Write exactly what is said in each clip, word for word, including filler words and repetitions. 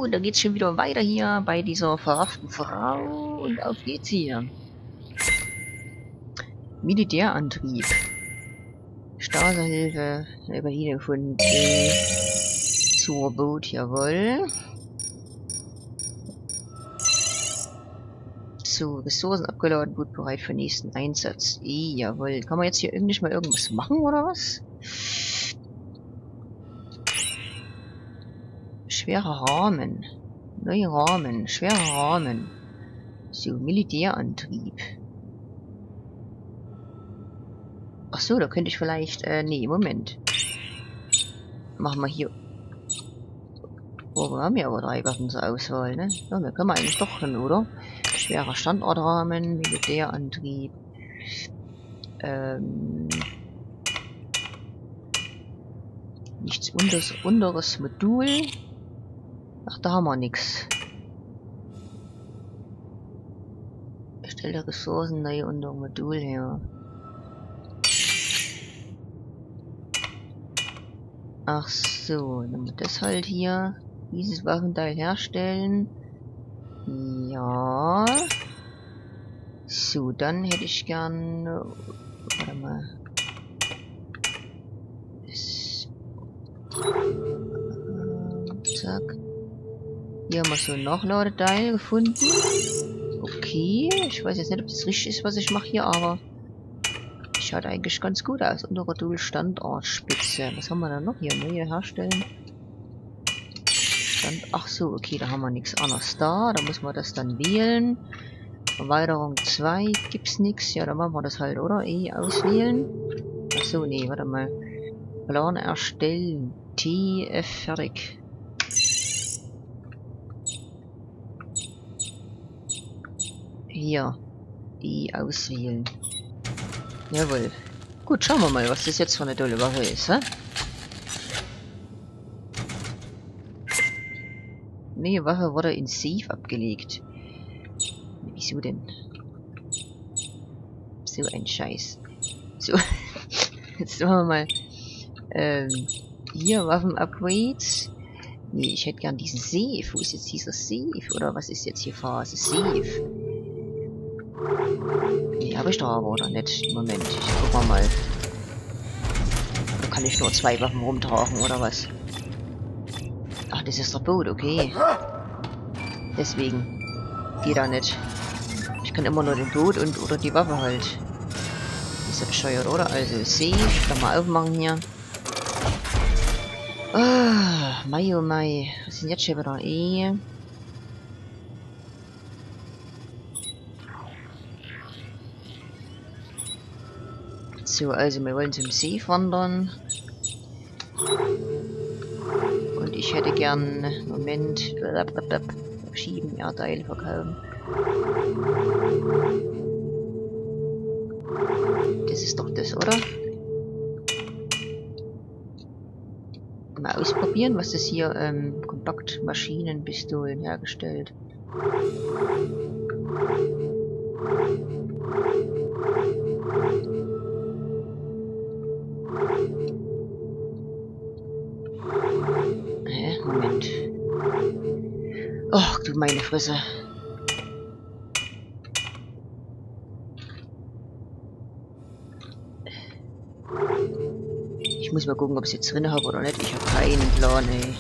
So, da geht's schon wieder weiter hier bei dieser verhaften Frau. Und auf geht's hier. Militärantrieb. Starterhilfe. Über die gefunden. Zur Boot, jawohl. So, Ressourcen abgeladen, gut bereit für nächsten Einsatz. E, jawohl. Kann man jetzt hier irgendwie mal irgendwas machen, oder was? Schwerer Rahmen. Neue Rahmen. Schwerer Rahmen. So, Militärantrieb. Ach so, da könnte ich vielleicht... Äh, nee, Moment. Machen wir hier... Oh, wir haben ja aber drei Waffen zur Auswahl, ne? Ja, da können wir eigentlich doch hin, oder? Schwerer Standortrahmen, Militärantrieb. Ähm... Nichts unteres, unteres Modul. Ach, da haben wir nichts. Erstelle Ressourcen, neue unter Modul her. Ach so, dann wir das halt hier. Dieses Waffenteil herstellen. Ja. So, dann hätte ich gern... Warte mal. Das, äh, zack. Hier haben wir so ein Nachladeteil gefunden. Okay, ich weiß jetzt nicht, ob das richtig ist, was ich mache hier, aber schaut eigentlich ganz gut aus. Untere Dual Standortspitze. Was haben wir da noch hier? Neue herstellen. Stand, ach so, okay, da haben wir nichts anderes da. Da muss man das dann wählen. Erweiterung zwei, gibt's nichts. Ja, dann machen wir das halt, oder? E auswählen. Ach so, nee, warte mal. Plan erstellen. T F fertig. Hier. Die auswählen. Jawohl. Gut, schauen wir mal, was das jetzt für eine tolle Waffe ist, hä? Neue Waffe wurde in Safe abgelegt. Wieso denn? So ein Scheiß. So. Jetzt machen wir mal. Ähm. Hier, Waffen-Upgrades. Nee, ich hätte gern diesen Safe. Wo ist jetzt dieser Safe? Oder was ist jetzt hier Phase? Safe. Nee, habe ich doch aber, oder nicht? Moment, ich guck mal. Da kann ich nur zwei Waffen rumtragen, oder was? Ach, das ist der Boot, okay. Deswegen. Geht da nicht. Ich kann immer nur den Boot und oder die Waffe halt. Ist ja bescheuert, oder? Also, Safe. Kann mal aufmachen hier. Ah, Mai, oh Mai. Was ist denn jetzt schon wieder? E. So, also wir wollen zum See wandern. Und ich hätte gern... Moment... Schieben, Erdteile verkaufen. Das ist doch das, oder? Mal ausprobieren, was das hier... Ähm, Kompaktmaschinenpistolen hergestellt. Moment. Och, du meine Fresse. Ich muss mal gucken, ob ich es jetzt drin habe oder nicht. Ich habe keinen Plan, ey.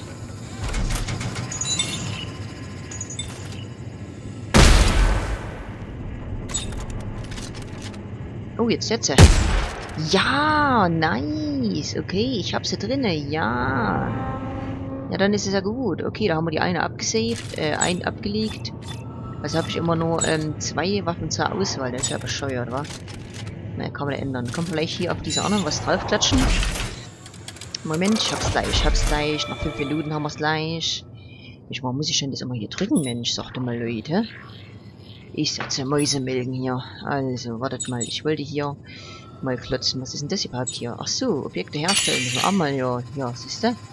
Oh, jetzt setze. Ja, nice. Okay, ich habe sie drinne. Ja. Ja, dann ist es ja gut. Okay, da haben wir die eine abgesaved, äh, ein abgelegt. Also habe ich immer nur ähm, zwei Waffen zur Auswahl. Das ist ja bescheuert, wa? Na, kann man ändern. Kann man vielleicht hier auf diese anderen was draufklatschen? Moment, ich hab's gleich, ich hab's gleich. Nach fünf Minuten haben wir's gleich. Ich mal, muss ich denn das immer hier drücken, Mensch? Sagte mal, Leute. Ich setze Mäusemelken hier. Also, wartet mal. Ich wollte hier mal klotzen. Was ist denn das überhaupt hier? Ach so, Objekte herstellen. Müssen wir auch mal, ja. Ja, siehst du?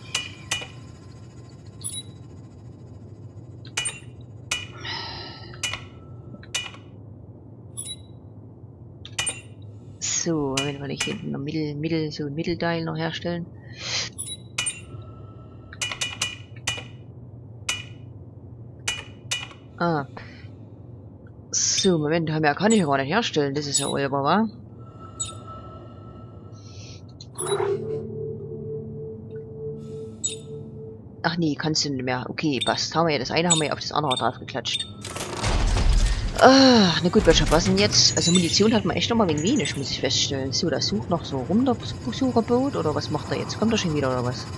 So, wenn wir nicht hinten noch Mittel, Mittel, so ein Mittelteil noch herstellen. Ah. So, Moment, haben wir kann ich ja gar nicht herstellen. Das ist ja Olber, wa? Ach nee, kannst du nicht mehr. Okay, passt. Haben wir ja das eine, haben wir ja auf das andere drauf geklatscht. Ah, na gut, Wirtschaft, was denn jetzt? Also Munition hat man echt noch mal wegen wenig, muss ich feststellen. So, das sucht noch so rum, der Sucherboot, oder was macht er jetzt? Kommt er schon wieder, oder was?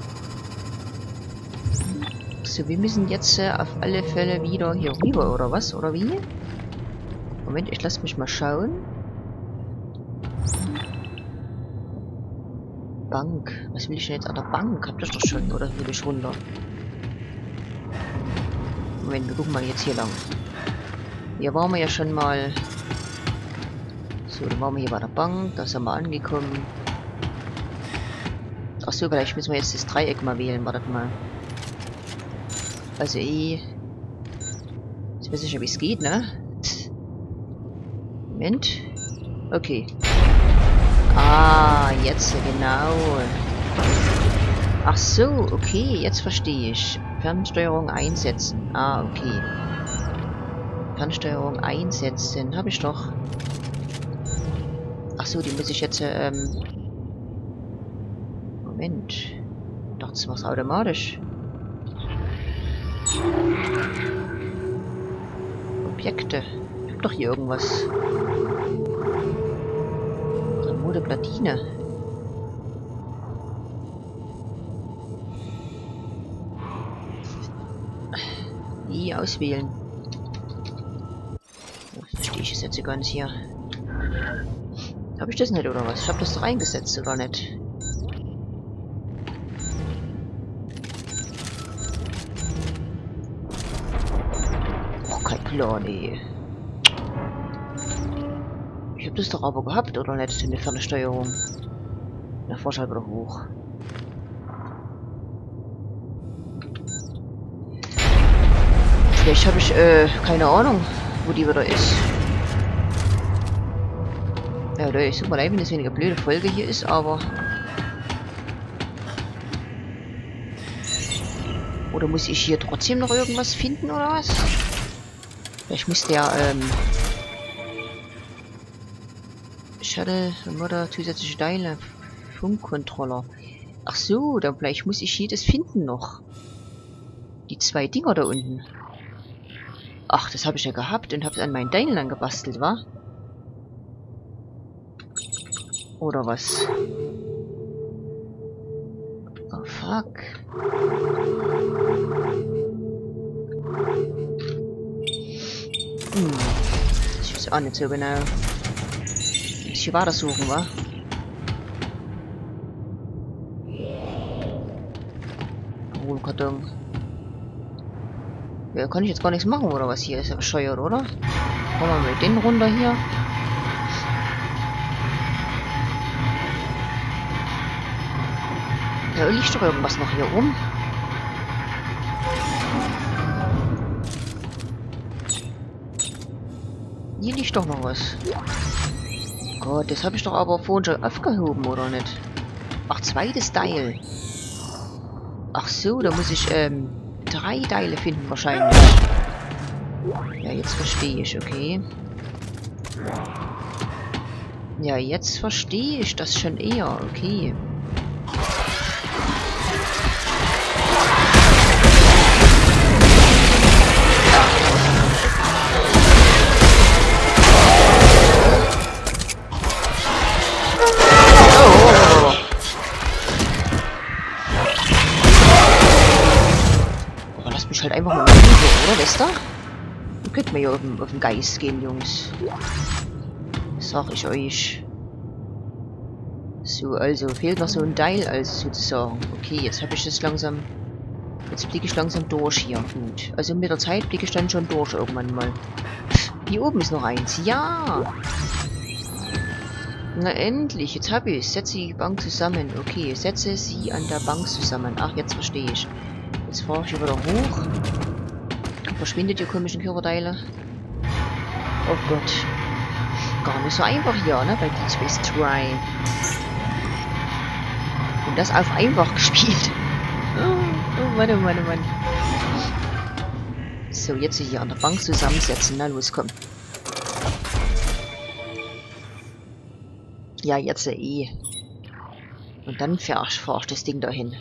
So, wir müssen jetzt äh, auf alle Fälle wieder hier rüber, oder was? Oder wie? Moment, ich lasse mich mal schauen. Bank. Was will ich denn jetzt an der Bank? Habt ihr das doch schon, oder will ich runter? Moment, wir gucken mal jetzt hier lang. Hier waren wir ja schon mal. So, dann waren wir hier bei der Bank. Da sind wir angekommen. Achso, vielleicht müssen wir jetzt das Dreieck mal wählen. Wartet mal. Also eh. Jetzt weiß ich nicht, wie es geht, ne? Moment. Okay. Ah, jetzt genau. Ach so, okay, jetzt verstehe ich. Fernsteuerung einsetzen. Ah, okay. Fernsteuerung einsetzen. Habe ich doch. Ach so, die muss ich jetzt, ähm... Moment. Ich dachte, das war's automatisch. Objekte. Ich hab doch hier irgendwas. Remote Platine. Die auswählen. Verstehe ich es jetzt ganz hier. Habe ich das nicht, oder was? Ich habe das doch eingesetzt, oder nicht? Oh, kein Plan, ey. Ich habe das doch aber gehabt, oder nicht? So eine Fernsteuerung. Na, fahr halt wieder hoch. Vielleicht habe ich, äh, keine Ahnung, wo die wieder ist. Ja, Leute, ich suche mal leid, wenn das weniger blöde Folge hier ist, aber... Oder muss ich hier trotzdem noch irgendwas finden, oder was? Vielleicht muss der, ähm... Shuttle, Motor, zusätzliche Teile, Funkcontroller. Ach so, dann vielleicht muss ich hier das finden noch. Die zwei Dinger da unten. Ach, das habe ich ja gehabt und habe es an meinen Teilen dann gebastelt, wa? Oder was? Oh, fuck. Hm. Ich weiß auch nicht so genau. Ich hier weiter suchen, wa? Karton. Ja, kann ich jetzt gar nichts machen, oder was? Hier ist ja bescheuert, oder? Machen wir mal den runter hier. Da liegt doch irgendwas noch hier rum. Hier liegt doch noch was. Gott, das habe ich doch aber vorhin schon aufgehoben, oder nicht? Ach, zweites Teil. Ach so, da muss ich ähm, drei Teile finden wahrscheinlich. Ja, jetzt verstehe ich, okay. Ja, jetzt verstehe ich das schon eher, okay. Halt einfach mal Video, oder? Wisst ihr? Ihr könnt mir ja auf den, auf den Geist gehen, Jungs. Sag ich euch. So, also fehlt noch so ein Teil, also sozusagen. Okay, jetzt habe ich das langsam. Jetzt blicke ich langsam durch hier. Gut. Also mit der Zeit blicke ich dann schon durch irgendwann mal. Hier oben ist noch eins. Ja! Na endlich, jetzt habe ich es. Setze die Bank zusammen. Okay, setze sie an der Bank zusammen. Ach, jetzt verstehe ich. Jetzt fahre ich hier wieder hoch. Verschwindet die komischen Körperteile. Oh Gott. Gar nicht so einfach hier, ne? Bei Dead Space drei. Und das auf einfach gespielt. Oh, oh Mann, oh Mann, oh Mann. So, jetzt hier an der Bank zusammensetzen. Na los, komm. Ja, jetzt eh. Und dann fahr ich, fahr ich das Ding dahin.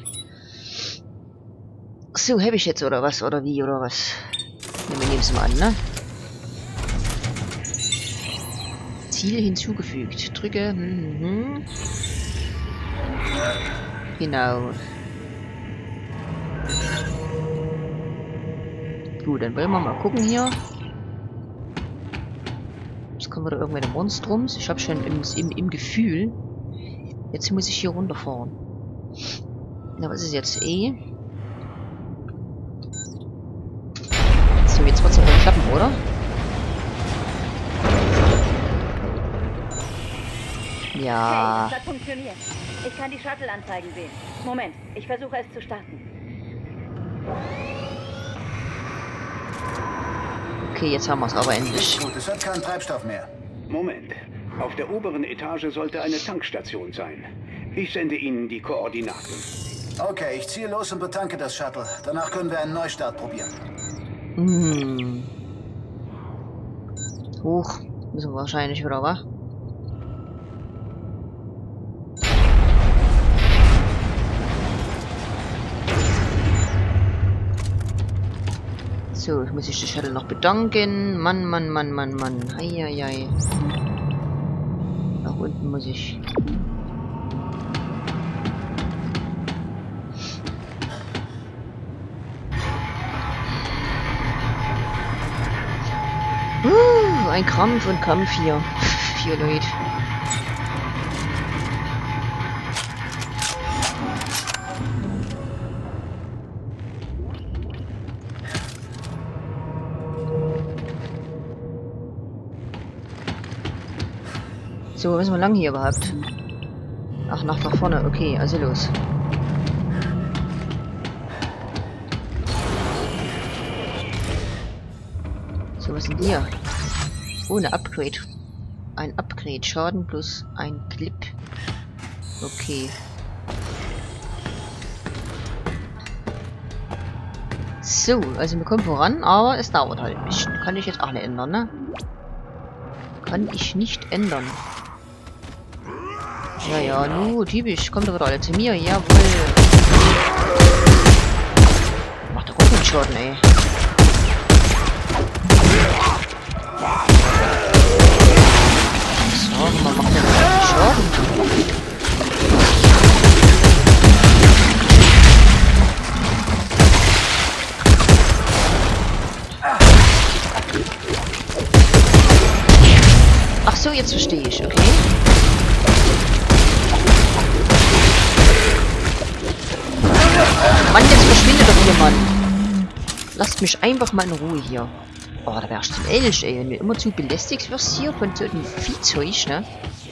So, habe ich jetzt oder was? Oder wie? Oder was? Ja, wir nehmen es mal an, ne? Ziel hinzugefügt. Drücke. Mhm. Genau. Gut, dann wollen wir mal gucken hier. Jetzt kommen wieder irgendwelche Monstrums. Ich habe schon im, im, im Gefühl. Jetzt muss ich hier runterfahren. Na, was ist jetzt eh? So, jetzt wird es aber klappen, oder? Ja. Hey, das hat funktioniert. Ich kann die Shuttle-Anzeigen sehen. Moment, ich versuche es zu starten. Okay, jetzt haben wir es aber endlich. Gut, es hat keinen Treibstoff mehr. Moment. Auf der oberen Etage sollte eine Tankstation sein. Ich sende Ihnen die Koordinaten. Okay, ich ziehe los und betanke das Shuttle. Danach können wir einen Neustart probieren. Hm. Hoch. Müssen wir wahrscheinlich wieder, wa? So, muss ich das Shuttle noch bedanken. Mann, Mann, Mann, Mann, Mann. Heieiei. Nach unten muss ich. Uh, ein Krampf und Kampf hier. Vier Leute. So, wo müssen wir lang hier überhaupt? Ach, nach da vorne. Okay, also los. So, was sind hier? Oh, eine Upgrade. Ein Upgrade. Schaden plus ein Clip. Okay. So, also wir kommen voran, aber es dauert halt ein bisschen. Kann ich jetzt auch nicht ändern, ne? Kann ich nicht ändern. Ja, ja, nu, typisch. Kommt doch wieder alle zu mir. Jawohl. Macht doch gut einen Schaden, ey. So, man macht ja richtig Schaden. Ach so, jetzt verstehe ich, okay. Mann, jetzt verschwindet doch hier, Mann. Lasst mich einfach mal in Ruhe hier. Oh, da wärst du ehrlich, ey. Wenn du immer zu belästigt wirst hier von so einem Viehzeug, ne?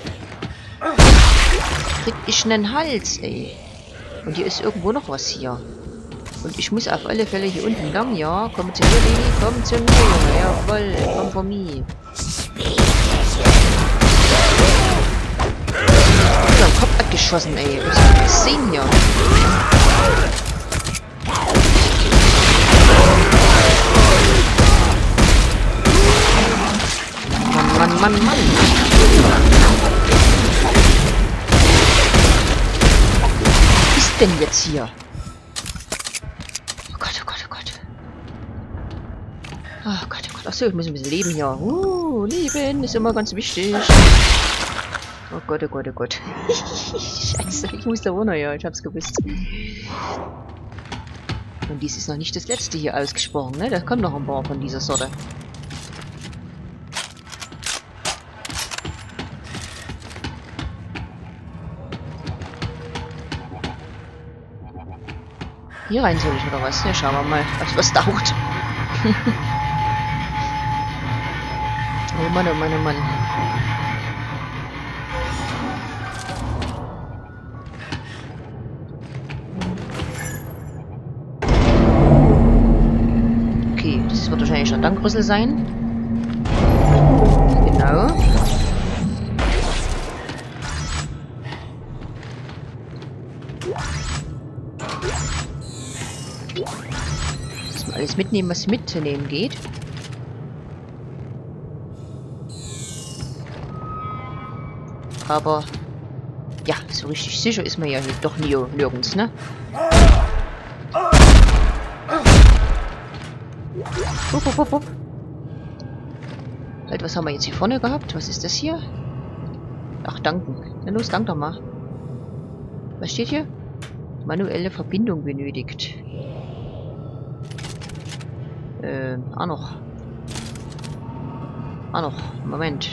Krieg ich einen Hals, ey. Und hier ist irgendwo noch was hier. Und ich muss auf alle Fälle hier unten lang, ja. Komm zu mir, Baby. Komm zu mir, Junge. Jawoll, komm von mir. Ich hab den Kopf abgeschossen, ey. Was soll ich das sehen hier? Mann, Mann, Mann, Mann. Was ist denn jetzt hier? Oh Gott, oh Gott, oh Gott. Oh Gott, oh Gott. Achso, ich muss ein bisschen leben hier. Uh, leben ist immer ganz wichtig. Oh Gott, oh Gott, oh Gott. Scheiße, ich muss da runter, ja. Ich hab's gewusst. Und dies ist noch nicht das letzte hier ausgesprochen, ne? Da kommt noch ein paar von dieser Sorte. Hier rein soll ich oder was? Ne, schauen wir mal, was, was dauert. Oh Mann, oh Mann, oh Mann. Okay, das wird wahrscheinlich ein Dankrüssel sein. Genau. Alles mitnehmen, was mitzunehmen geht. Aber ja, so richtig sicher ist man ja hier doch nie nirgends, ne? Hup, hup, hup, hup. Halt, was haben wir jetzt hier vorne gehabt? Was ist das hier? Ach, danken. Na los, dank doch mal. Was steht hier? Manuelle Verbindung benötigt. Äh, auch noch. Auch noch. Moment.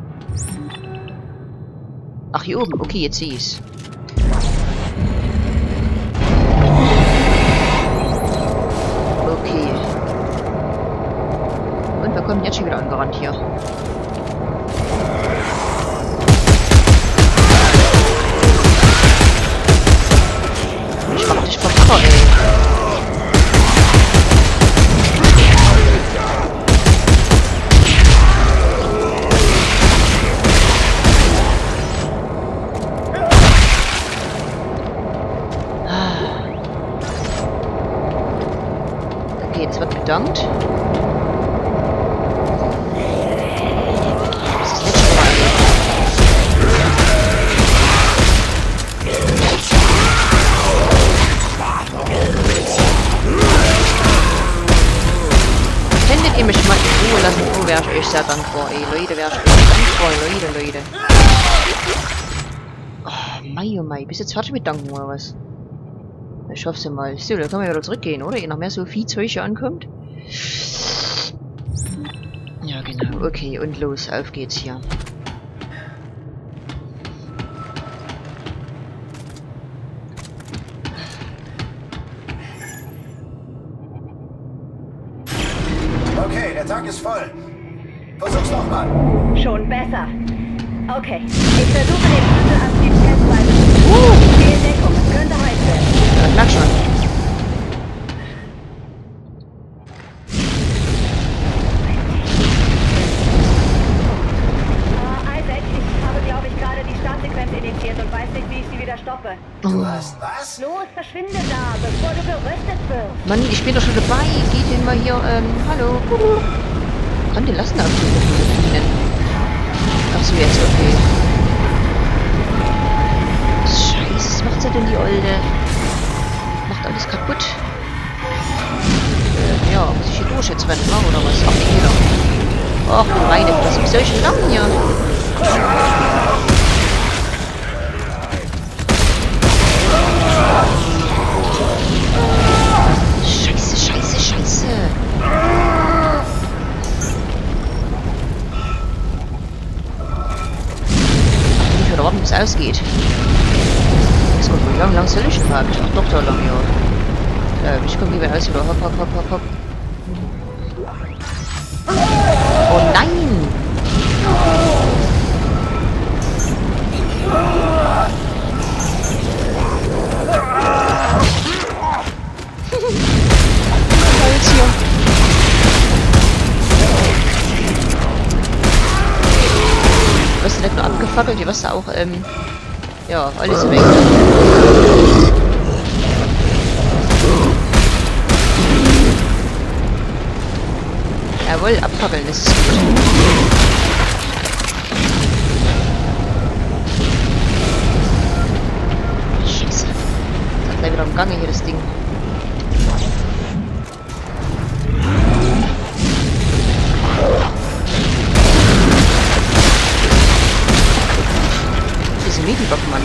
Ach, hier oben. Okay, jetzt sehe ich's. Okay. Und wir kommen jetzt schon wieder angerannt hier. Ich mach dich verpackt, ey. Okay, jetzt wird bedankt. Das ist jetzt schon mal. Könntet ihr mich mal in Ruhe lassen? Oh, wäre ich euch sehr dankbar, ey. Leute, wäre ich euch dankbar, Leute, Leute. Oh, Mai, oh Mai. Bist du jetzt fertig mit Danken, oder was? Ich hoffe es mal. So, dann können wir wieder zurückgehen, oder? Ehe noch mehr so Viehzeug hier ankommt. Ja, genau. Okay, und los. Auf geht's hier. Okay, der Tank ist voll. Versuch's nochmal. Schon besser. Okay, ich versuche den Shuttle-Antrieb testweise. Uh. Die Deckung, es könnte heiß werden. Ja, knack schon. Uh, Isaac, ich habe, glaube ich, gerade die Startsequenz initiiert und weiß nicht, wie ich sie wieder stoppe. Du hast was? Los, verschwinde da, bevor du geröstet wirst. Mann, ich bin doch schon dabei. Geht den mal hier, ähm, hallo. Kann den lassen auf die Ach so, jetzt, okay. Scheiße, was macht sie denn, die Olde? Macht alles kaputt. Äh, ja, muss ich hier durch jetzt rennen, oder was? Ach, nee, jeder. Ach, du meine, das sind solche Lampen hier. Scheiße, scheiße, scheiße. Oder warten, bis es ausgeht. Das kommt wohl lang, lang soll ich überhaupt? Ach doch, da lang, ja. Äh, ich komme lieber aus wieder. Hopp, hopp, hopp, hopp, hopp. Oh nein! Holz hier. Du wirst nicht nur abgefackelt, du wirst auch, ähm, ja, alles weg. Jawohl, abfackeln, das ist gut. Scheiße. Das hat gleich wieder im Gange hier, das Ding. Diese Medibock, Mann.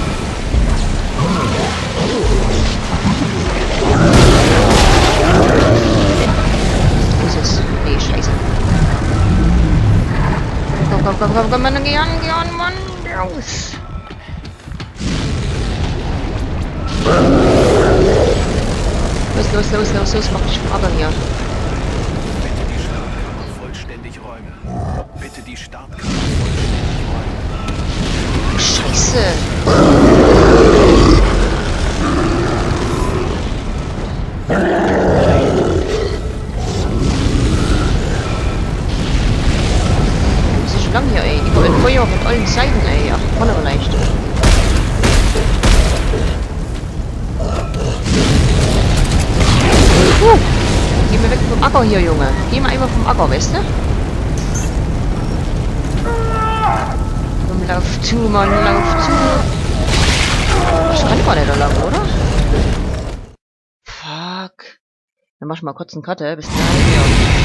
Wo ist es? Nee, scheiße. Komm, komm, komm, komm, komm, Mann, geh an, geh an, Mann, raus. Los, los, los, los, los, mach dich vom Acker hier. Vollständig räumen. Bitte die Startkammer vollständig räumen. Scheiße. Das ist schon lang hier, ey. Überall Feuer von allen Seiten, ey. Ach, vorne vielleicht. Uh, geh mir weg. Acker hier, Junge. Geh mal einfach vom Acker, weißt du? Komm, lauf zu, Mann, lauf zu. Ich kann gar nicht da lang, oder? Fuck. Dann mach ich mal kurz einen Cutter. Bis dann. Ja.